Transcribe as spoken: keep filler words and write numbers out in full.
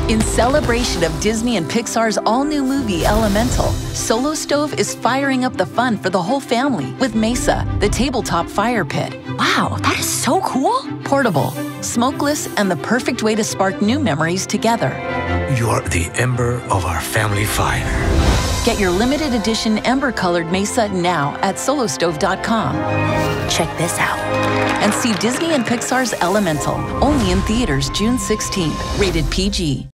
In celebration of Disney and Pixar's all-new movie Elemental, Solo Stove is firing up the fun for the whole family with Mesa, the tabletop fire pit. Wow, that is so cool! Portable, smokeless, and the perfect way to spark new memories together. You're the ember of our family fire. Get your limited edition ember-colored Mesa now at solo stove dot com. Check this out. And see Disney and Pixar's Elemental, only in theaters June sixteenth, rated P G.